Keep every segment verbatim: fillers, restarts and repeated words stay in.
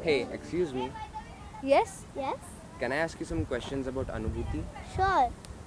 Hey, excuse me. Yes? Yes? Can I ask you some questions about Anubhuti? Sure.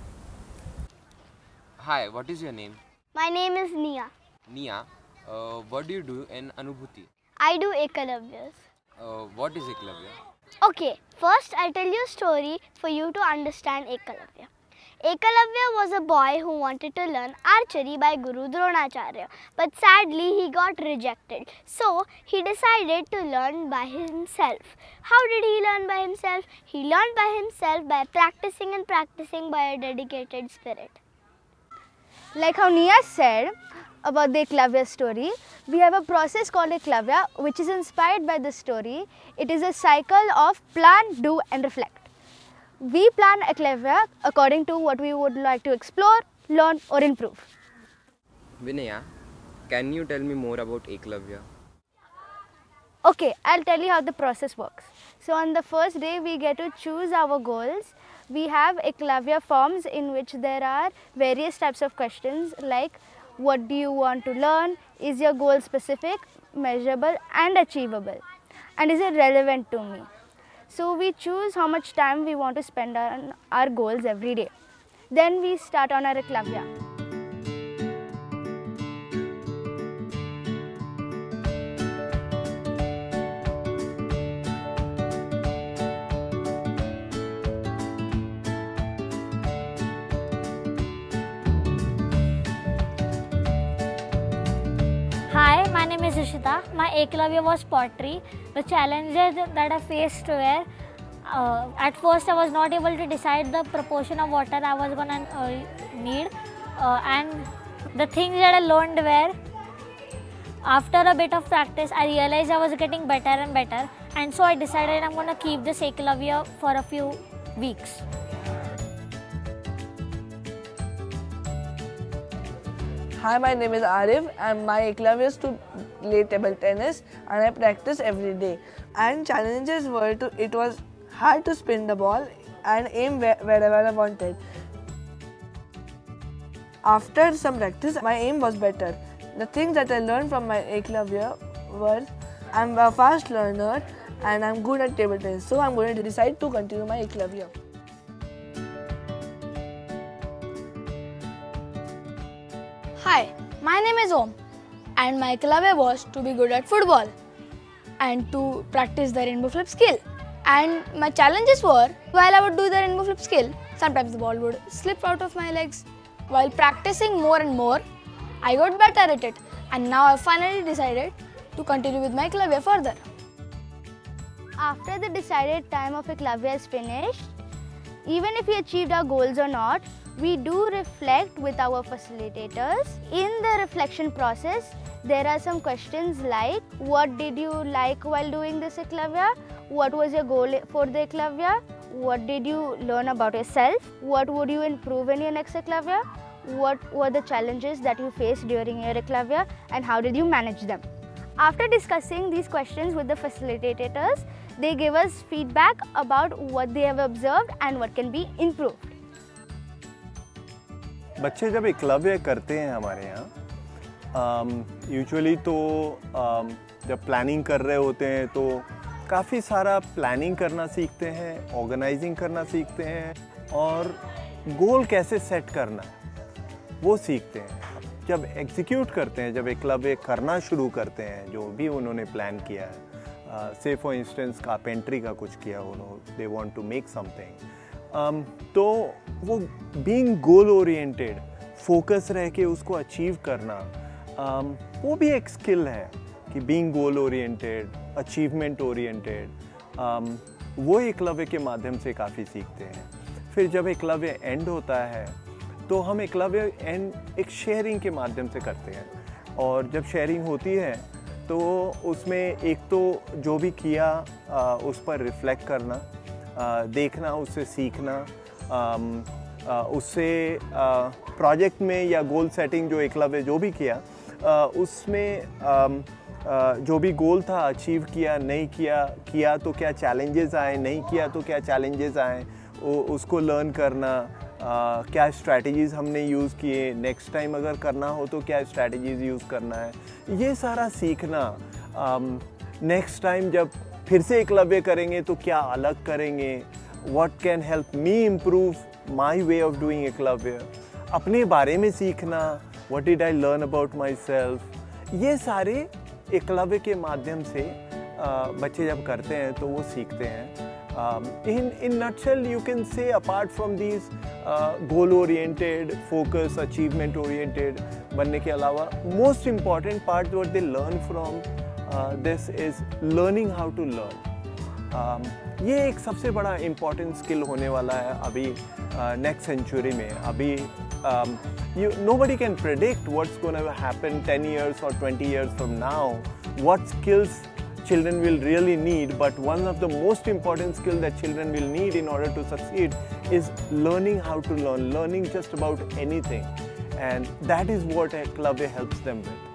Hi, what is your name? My name is Nia. Nia. Uh, what do you do in Anubhuti? I do Ekalavyas. Uh, what is Eklavya? Okay, first I'll tell you a story for you to understand Ekalavya. Ekalavya was a boy who wanted to learn archery by Guru Dronacharya, but sadly he got rejected. So he decided to learn by himself. How did he learn by himself? He learned by himself by practicing and practicing by a dedicated spirit. Like how Nia said about the Eklavya story, we have a process called Eklavya which is inspired by this story. It is a cycle of plan, do and reflect. We plan Eklavya according to what we would like to explore, learn or improve. Vinaya, can you tell me more about Eklavya? Okay, I'll tell you how the process works. So on the first day we get to choose our goals. We have Eklavya forms in which there are various types of questions like what do you want to learn, is your goal specific, measurable and achievable, and is it relevant to me. So we choose how much time we want to spend on our goals every day. Then we start on our Eklavya. Hi, my name is Ishita. My Eklavya was pottery. The challenges that I faced were, uh, at first I was not able to decide the proportion of water I was going to uh, need, uh, and the things that I learned were, after a bit of practice I realized I was getting better and better, and so I decided I'm going to keep this Eklavya for a few weeks. Hi, my name is Arif and my Eklavya is to play table tennis and I practice every day. And challenges were to, it was hard to spin the ball and aim where, wherever I wanted. After some practice, my aim was better. The things that I learned from my Eklavya were, I'm a fast learner and I'm good at table tennis. So I'm going to decide to continue my Eklavya. Hi, my name is Om and my Eklavya was to be good at football and to practice the rainbow flip skill. And my challenges were, while I would do the rainbow flip skill, sometimes the ball would slip out of my legs. While practicing more and more, I got better at it and now I finally decided to continue with my Eklavya further. After the decided time of Eklavya is finished, even if we achieved our goals or not, we do reflect with our facilitators. In the reflection process, there are some questions like, what did you like while doing this Eklavya? What was your goal for the Eklavya? What did you learn about yourself? What would you improve in your next Eklavya? What were the challenges that you faced during your Eklavya and how did you manage them? After discussing these questions with the facilitators, they give us feedback about what they have observed and what can be improved. बच्चे जब एकलव्य करते हैं हमारे यहाँ usually तो um, जब planning कर रहे होते हैं तो काफ़ी सारा प्लानिंग करना सीखते हैं, ऑर्गेनाइजिंग करना सीखते हैं और गोल कैसे सेट करना वो सीखते हैं। जब एग्जीक्यूट करते हैं, जब एकलव्य करना शुरू करते हैं जो भी उन्होंने प्लान किया है, से फॉर इंस्टेंस कारपेंट्री का कुछ किया उन्होंने, they want to make something, Um, तो वो बीइंग गोल ओरिएंटेड, फोकस रह के उसको अचीव करना, um, वो भी एक स्किल है कि being goal oriented, achievement oriented, um, वो एकलव्य के माध्यम से काफ़ी सीखते हैं। फिर जब एकलव्य एंड होता है तो हम एकलव्य एंड एक शेयरिंग के माध्यम से करते हैं और जब शेयरिंग होती है तो उसमें एक तो जो भी किया आ, उस पर रिफ्लेक्ट करना, आ, देखना, उससे सीखना, आ, उससे प्रोजेक्ट में या गोल सेटिंग जो एकलव्य जो भी किया आ, उसमें आ, आ, जो भी गोल था अचीव किया, नहीं किया किया तो क्या चैलेंजेस आए, नहीं किया तो क्या चैलेंजेस आए, उसको लर्न करना, आ, क्या स्ट्रैटेजीज़ हमने यूज़ किए, नेक्स्ट टाइम अगर करना हो तो क्या स्ट्रैटेजीज़ यूज़ करना है, ये सारा सीखना। नेक्स्ट टाइम जब फिर से एकलव्य करेंगे तो क्या अलग करेंगे, what can help me improve my way of doing Eklavya, अपने बारे में सीखना, what did I learn about myself, ये सारे एकलव्य के माध्यम से uh, बच्चे जब करते हैं तो वो सीखते हैं. In in nutshell you can say apart from these goal oriented, focus, achievement oriented बनने के अलावा most important part what they learn from this is learning how to learn. ये एक सबसे बड़ा इम्पॉर्टेंट स्किल होने वाला है अभी नेक्स्ट uh, सेंचुरी में. अभी um, you nobody can predict what's going to happen ten years or twenty years from now, what skills children will really need, but one of the most important skills that children will need in order to succeed is learning how to learn, learning just about anything, and that is what Eklavya helps them with.